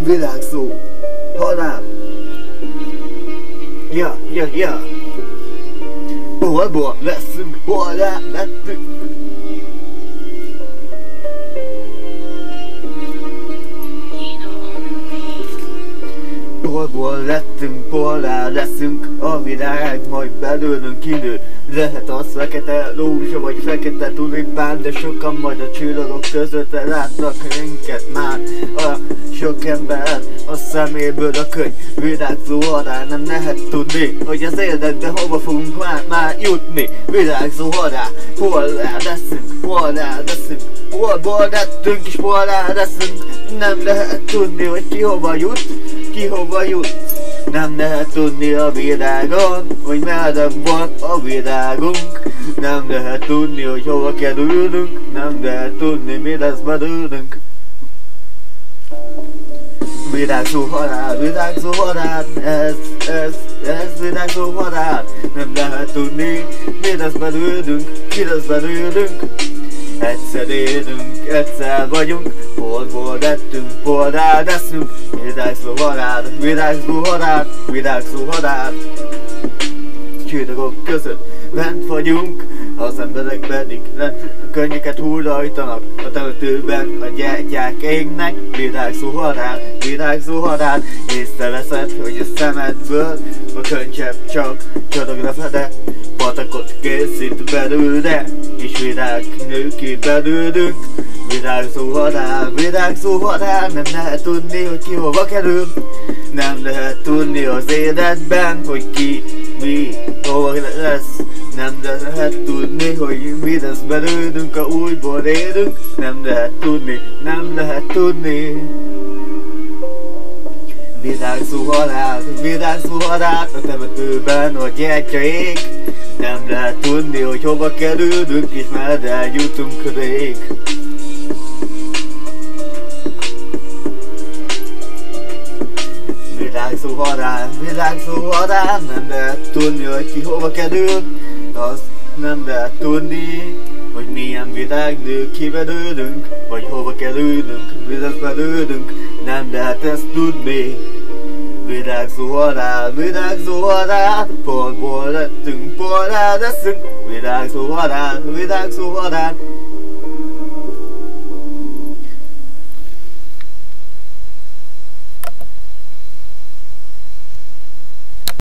Világszó halál. Ja. Bolból leszünk, bolá lettünk. Bolból lettünk, bollá leszünk, a világ majd belőlünk kinő. Lehet az fekete rózsa vagy fekete tulipán, de sokan majd a csillagok között látnak minket már. A sok ember a szeméből a könyv világszó halál. Nem lehet tudni, hogy az életbe hova fogunk már jutni. Világszó halál, bollá leszünk, bolból lettünk és bollá leszünk. Nem lehet tudni, hogy ki hova jut. Nem lehet tudni a világon, hogy merre van a világunk. Nem lehet tudni, hogy hova kerülünk. Nem lehet tudni, mi lesz belőlünk. Világszó halál, ez világszó halál. Nem lehet tudni, mi lesz belőlünk, ki lesz belőlünk. Egyszer élünk, egyszer vagyunk, bolból lettünk, boldá leszünk. Világszó halál. Csillagok között bent vagyunk, az emberek pedig könnyeket hullajtanak. A temetőben a gyertyák égnek. Világszó halál. Észreveszed, hogy a szemedből a könycsepp csak csadogra fede. Patakot készít belőle, és virágnő ki belőlünk. Világszó halál. Nem lehet tudni, hogy ki hova kerül. Nem lehet tudni az életben, hogy ki, mi, hova lesz. Nem lehet tudni, hogy mi lesz belőlünk, ha újból élünk. Nem lehet tudni. Világszó halál, a temetőben a gyertya ég. Nem lehet tudni, hogy hova kerülünk, és már eljutunk rég. Világszó halál, nem lehet tudni, hogy ki hova kerül. Azt nem lehet tudni, hogy milyen világnő ki belőlünk, vagy hova kerülünk, mi lesz belőlünk. Nem lehet ezt tudni. Világszó halál, bolból lettünk, bollá leszünk. Világszó halál.